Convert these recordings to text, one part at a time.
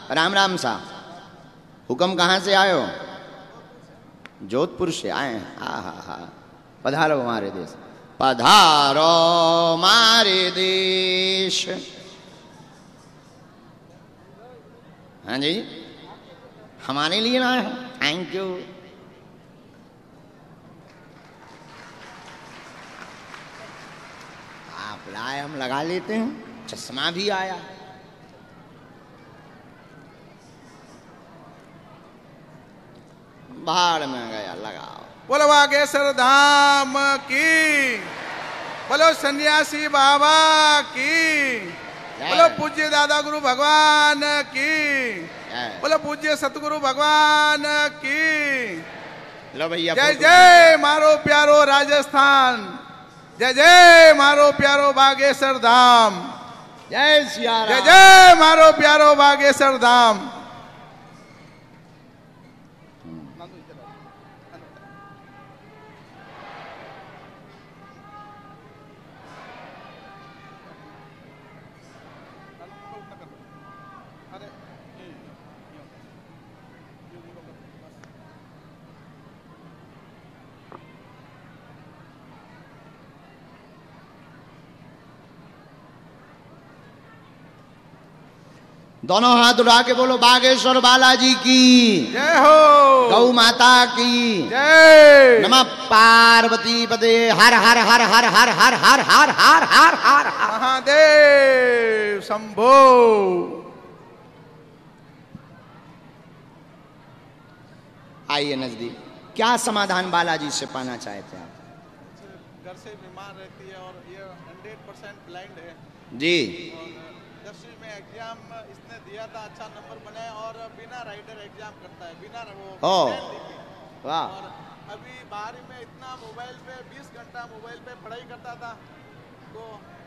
राम राम सा। हुक्म कहाँ से आए हो? जोधपुर से आए हैं। हाँ हाँ हाँ, पधारो हमारे देश, पधारो हमारे देश। हाँ जी, हमारे लिए ना है। Thank you. आप लाए, हम लगा लेते हैं। चश्मा भी आया। बाहर में गया, लगाओ। बोलो बागेश्वर धाम की, बोलो सन्यासी बाबा की, बोलो पूज्य दादा गुरु भगवान की, बोलो पूज्य सतगुरु भगवान की। लो भैया, जय जय मारो प्यारो राजस्थान, जय जय मारो प्यारो बागेश्वर धाम, जय सिया राम। जय जय मारो प्यारो बागेश्वर धाम। दोनों हाथ उठा के बोलो बागेश्वर बालाजी की जय हो, गौ माता की जय। नमः पार्वती पते हर हर हर हर हर हर हर हर हर हर हर महादेव शंभो। आइए नजदीक। क्या समाधान बालाजी से पाना चाहते हैं आप? घर से बीमार रहती है और ये 100% ब्लाइंड है जी। और 10वीं में एग्जाम इसने दिया था, अच्छा नंबर बनाया और बिना राइडर एग्जाम करता है, बिना वो वाह। और अभी 12वीं में इतना मोबाइल पे 20 घंटा मोबाइल पे पढ़ाई करता था, तो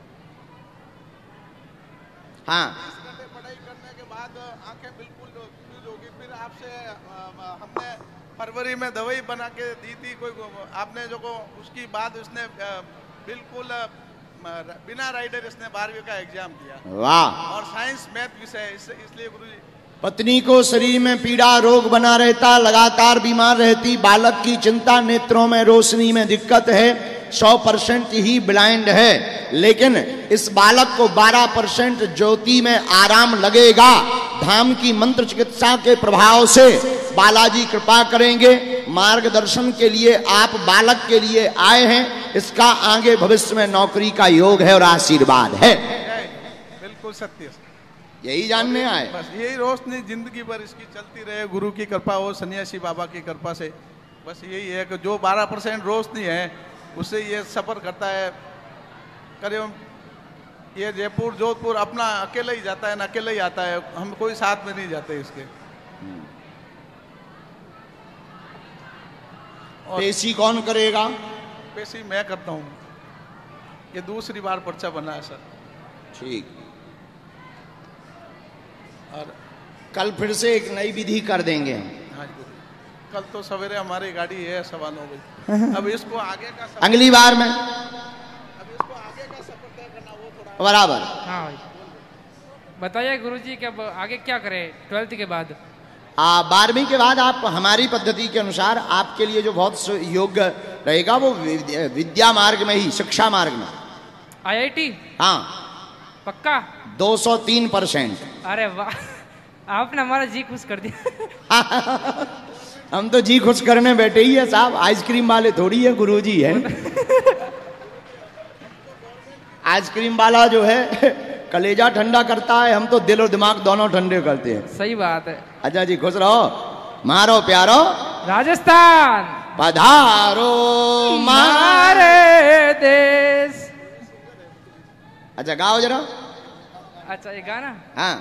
हाँ, 20 घंटे पढ़ाई करने के बाद आंखें बिल्कुल लूज होगी। फिर आपसे हमने फरवरी में दवाई बना के दी थी, कोई आपने जो को उसकी बाद उसने बिल्कुल बिना राइडर इसने 12वीं का एग्जाम दिया। वाह। और साइंस मैथ विषय इसलिए गुरुजी। पत्नी को शरीर में पीड़ा रोग बना रहता, लगातार बीमार रहती, बालक की चिंता, नेत्रों में रोशनी में दिक्कत है, 100% ही ब्लाइंड है, लेकिन इस बालक को 12% ज्योति में आराम लगेगा। धाम की मंत्र चिकित्सा के प्रभाव से बालाजी कृपा करेंगे। मार्गदर्शन के लिए आप बालक के लिए आए हैं, इसका आगे भविष्य में नौकरी का योग है और आशीर्वाद है। बिल्कुल सत्य, यही जानने आए। बस यही रोशनी जिंदगी भर इसकी चलती रहे, गुरु की कृपा हो, सन्यासी बाबा की कृपा से। बस यही है कि जो 12% रोशनी है उससे ये सफर करता है। करीब ये जयपुर जोधपुर अपना अकेला ही जाता है ना, अकेला ही आता है, हम कोई साथ में नहीं जाते इसके। पेशी कौन करेगा? पेशी मैं करता हूँ, ये दूसरी बार पर्चा बना है सर। ठीक। और कल फिर से एक नई विधि कर देंगे। हाँ जी, कल तो सवेरे हमारी गाड़ी है 9:15 बजे। अब इसको आगे का सफर, अगली बार में अब इसको आगे का सफर तय करना वो थोड़ा बराबर। हाँ भाई, बताइए गुरुजी कि अब आगे क्या करें 12th के बाद? 12वीं के बाद आप हमारी पद्धति के अनुसार आपके लिए जो बहुत योग्य रहेगा वो विद्या मार्ग में ही, शिक्षा मार्ग में। IIT? हाँ, पक्का? 203%। अरे वाह, आपने हमारा जी खुश कर दिया। हम तो जी खुश करने बैठे ही है साहब, आइसक्रीम वाले थोड़ी है, गुरुजी है। आइसक्रीम वाला जो है कलेजा ठंडा करता है, हम तो दिल और दिमाग दोनों ठंडे करते हैं। सही बात है। अच्छा जी, खुश रहो, मारो प्यारो राजस्थान, पधारो मारे देश। अच्छा गाओ जरा। अच्छा ये गाना? हाँ,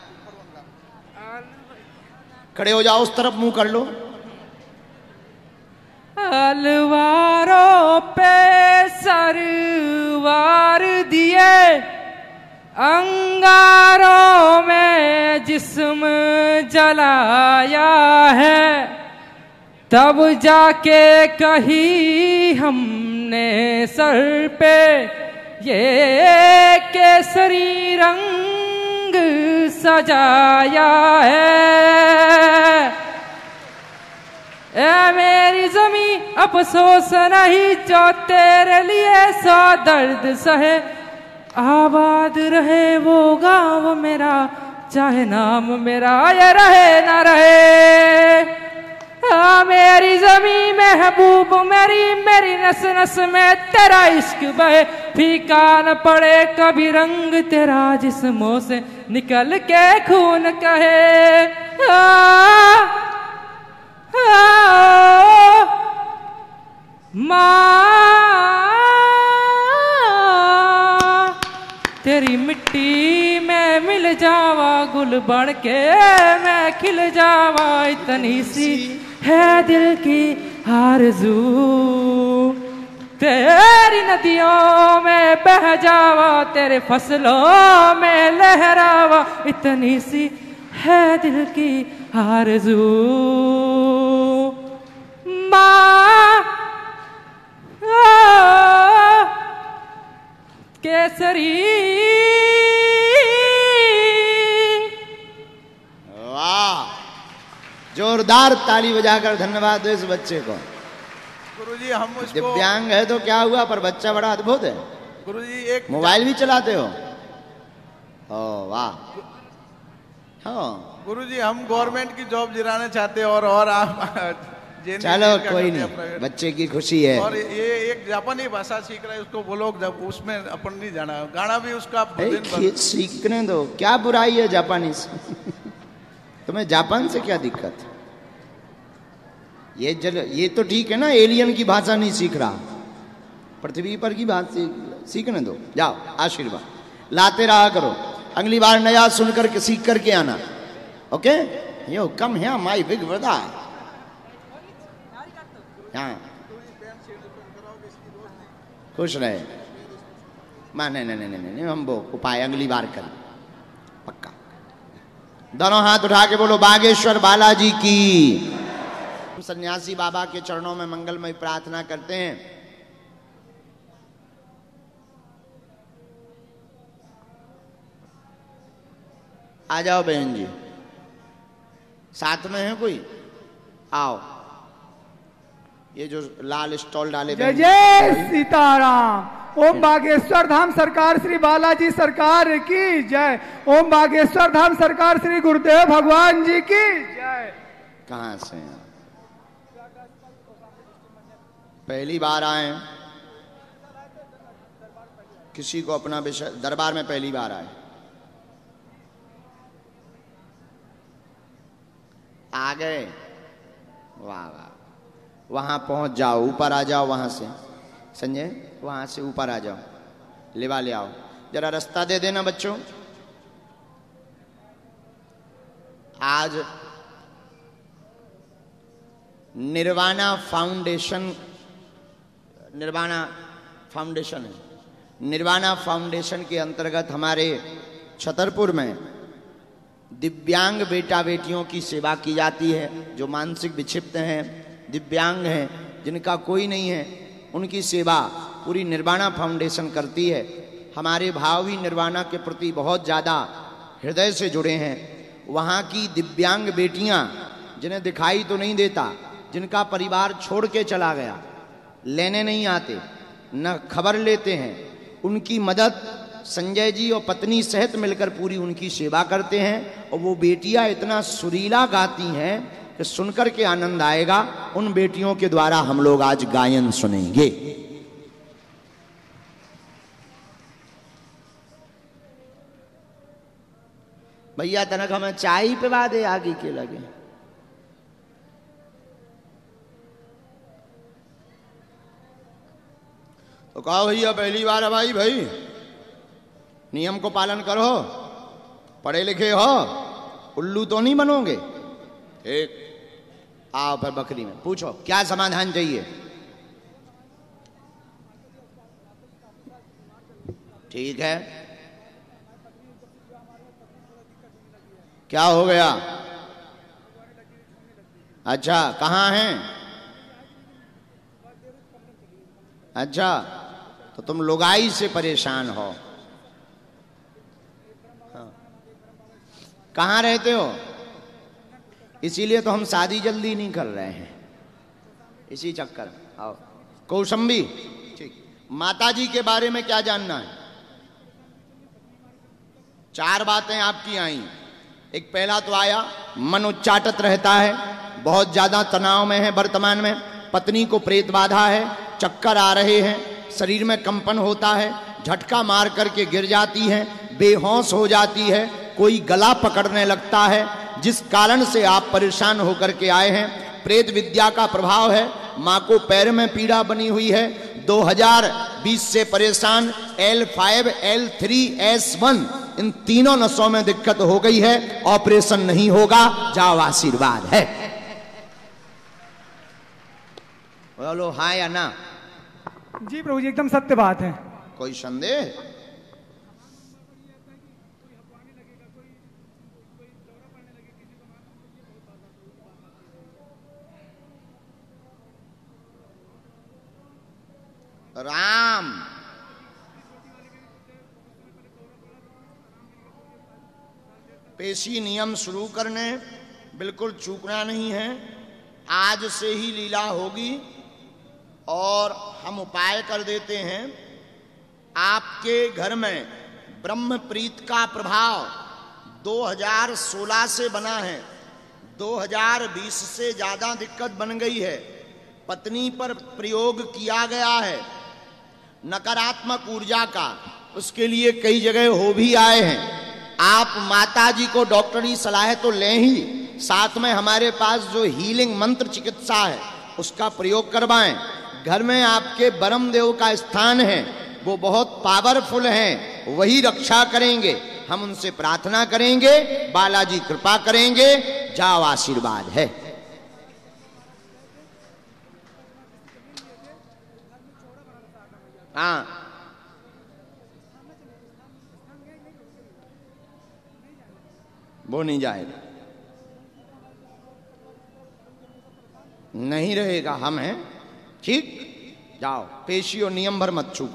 खड़े हो जाओ, उस तरफ मुंह कर लो। अलवारों पे सरवार दिए, अंगारों में जिस्म जलाया है, तब जाके कही हमने सर पे ये केसरी रंग सजाया है। ए मेरी जमी अफसोस नहीं जो तेरे लिए सौ दर्द सहे, आबाद रहे वो गांव मेरा चाहे नाम मेरा ये रहे ना रहे। मेरी जमी महबूब मेरी मेरी नस नस में तेरा इश्क बहे, फीका न पड़े कभी रंग तेरा जिस्मों से निकल के खून कहे। माँ तेरी मिट्टी में मिल जावा, गुल बन के मैं खिल जावा, इतनी सी है दिल की आरज़ू, तेरी नदियों में बह जावा, तेरे फसलों में लहरावा, इतनी सी है दिल की आरज़ू। माँ केसरी। वाह, जोरदार ताली बजाकर धन्यवाद दो इस बच्चे को। गुरुजी हम उसको, दिव्यांग है तो क्या हुआ, पर बच्चा बड़ा अद्भुत है। गुरुजी एक मोबाइल भी चलाते हो? ओ वाह। हाँ गुरुजी हम गवर्नमेंट की जॉब दिलाना चाहते हैं और आप चलो कोई नहीं, बच्चे की खुशी है। और ये एक जापानी भाषा सीख रहा है, उसको बोलो जब उसमें अपन नहीं जाना, गाना भी उसका सीखने दो, क्या बुराई है जापानी से? तुम्हें जापान से क्या दिक्कत? ये तो ठीक है ना, एलियन की भाषा नहीं सीख रहा, पृथ्वी पर की बात सीखने दो। जाओ आशीर्वाद लाते रहा करो, अगली बार नया सुनकर सीख करके आना। ओके, यो कम है माई बिग ब्रदर। हाँ खुश रहे। नहीं नहीं नहीं नहीं, हम वो उपाय अगली बार करें पक्का। दोनों हाथ उठा के बोलो बागेश्वर बालाजी की। हम सन्यासी बाबा के चरणों में मंगलमय प्रार्थना करते हैं। आ जाओ बहन जी, साथ में है कोई? आओ, ये जो लाल स्टॉल डाले। जय जय सीताराम। ओम बागेश्वर धाम सरकार श्री बालाजी सरकार की जय। ओम बागेश्वर धाम सरकार श्री गुरुदेव भगवान जी की जय। कहाँ से हैं? पहली बार आए? किसी को अपना विषय दरबार में पहली बार आए? आ गए, वाह वाह। वहां पहुंच जाओ, ऊपर आ जाओ वहां से। संजय वहां से ऊपर आ जाओ, लेवा ले आओ, जरा रास्ता दे देना बच्चों। आज निर्वाणा फाउंडेशन है। निर्वाणा फाउंडेशन के अंतर्गत हमारे छतरपुर में दिव्यांग बेटा बेटियों की सेवा की जाती है। जो मानसिक विक्षिप्त हैं, दिव्यांग हैं, जिनका कोई नहीं है, उनकी सेवा पूरी निर्वाणा फाउंडेशन करती है। हमारे भाव भी निर्वाणा के प्रति बहुत ज़्यादा हृदय से जुड़े हैं। वहाँ की दिव्यांग बेटियाँ जिन्हें दिखाई तो नहीं देता, जिनका परिवार छोड़ के चला गया, लेने नहीं आते, न खबर लेते हैं, उनकी मदद संजय जी और पत्नी सहित मिलकर पूरी उनकी सेवा करते हैं। और वो बेटियां इतना सुरीला गाती हैं कि सुनकर के आनंद आएगा। उन बेटियों के द्वारा हम लोग आज गायन सुनेंगे। भैया तनक हमें चाय पे वादे आगे के लगे। तो कहो भैया पहली बार है भाई, नियम को पालन करो, पढ़े लिखे हो, उल्लू तो नहीं बनोगे। ठीक, आओ फिर बकरी में पूछो क्या समाधान चाहिए। ठीक है, क्या हो गया? अच्छा, कहाँ हैं? अच्छा, तो तुम लुगाई से परेशान हो। कहाँ रहते हो? इसीलिए तो हम शादी जल्दी नहीं कर रहे हैं, इसी चक्कर। आओ कौशंबी, ठीक। माता जी के बारे में क्या जानना है? 4 बातें आपकी आई। एक पहला तो आया, मन उच्चाटत रहता है, बहुत ज्यादा तनाव में है वर्तमान में, पत्नी को प्रेत बाधा है, चक्कर आ रहे हैं, शरीर में कंपन होता है, झटका मार करके गिर जाती है, बेहोश हो जाती है, कोई गला पकड़ने लगता है, जिस कारण से आप परेशान होकर के आए हैं। प्रेत विद्या का प्रभाव है। माँ को पैर में पीड़ा बनी हुई है। 2020 से परेशान, L5, L3, S1 इन तीनों नसों में दिक्कत हो गई है। ऑपरेशन नहीं होगा, जाओ आशीर्वाद है। बोलो हाँ या ना? जी प्रभु जी, एकदम सत्य बात है। कोई संदेह? राम, पेशी नियम शुरू करने, बिल्कुल चूकना नहीं है। आज से ही लीला होगी और हम उपाय कर देते हैं। आपके घर में ब्रह्म प्रीत का प्रभाव 2016 से बना है, 2020 से ज्यादा दिक्कत बन गई है। पत्नी पर प्रयोग किया गया है नकारात्मक ऊर्जा का, उसके लिए कई जगह हो भी आए हैं। आप माता जी को डॉक्टरी सलाह तो लें ही, साथ में हमारे पास जो हीलिंग मंत्र चिकित्सा है उसका प्रयोग करवाएं। घर में आपके परम देव का स्थान है, वो बहुत पावरफुल हैं, वही रक्षा करेंगे। हम उनसे प्रार्थना करेंगे, बालाजी कृपा करेंगे, जाओ आशीर्वाद है। हाँ, वो नहीं जाएगा, नहीं रहेगा, हम हैं, ठीक। जाओ, पेशी और नियम भर मत छू।